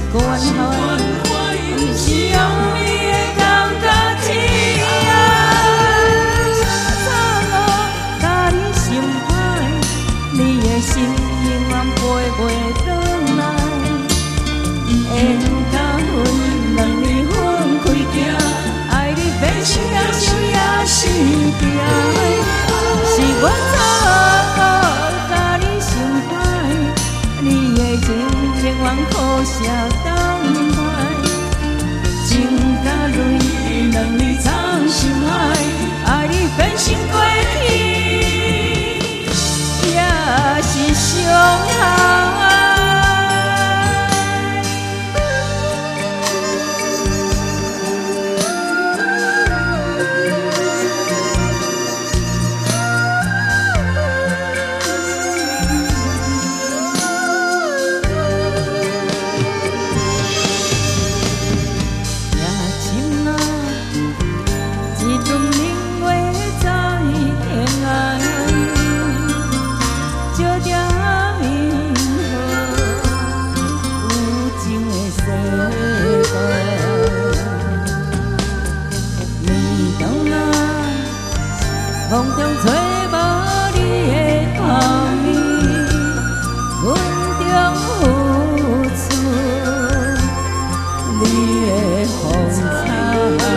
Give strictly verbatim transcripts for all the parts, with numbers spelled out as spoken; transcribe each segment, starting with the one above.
关怀，不是用你的感觉天啊！早早甲你心歹，你的心永远飞袂转来。缘甲分两年分开行，爱你变成了想也是痛，是我错甲你心歹，你的情永远苦涩等待，情甲泪两年藏心海，爱你变成过去，也是伤害。梦中找无你的画面，阮中付出你的风采。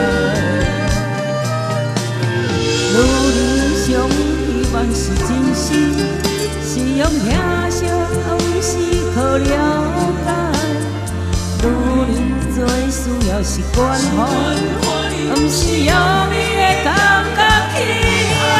愈理想希望是真心，是用疼惜方式可了解。愈认做需要是关怀，不是用你的感觉去。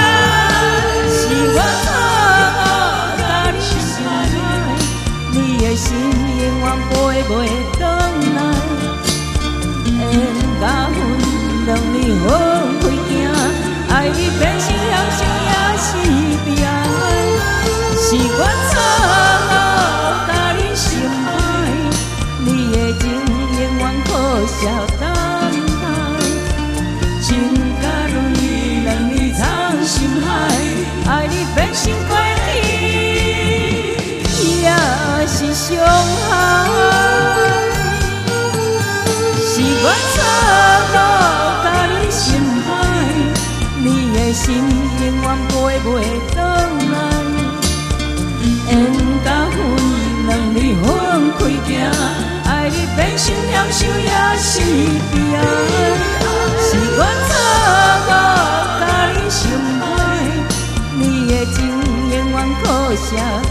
心永远飞袂转来，缘甲分两年分开行，爱你变成了想也是悲哀，是我错甲你心歹，你的情永远苦涩等待，情甲泪两年藏心海，爱你变成过去，也是伤害，是我错误甲你心歹，你的心永远飞袂转来，缘甲分两年分开行，爱你变成了想也是悲哀，是我错误甲你心歹，你的情永远苦涩。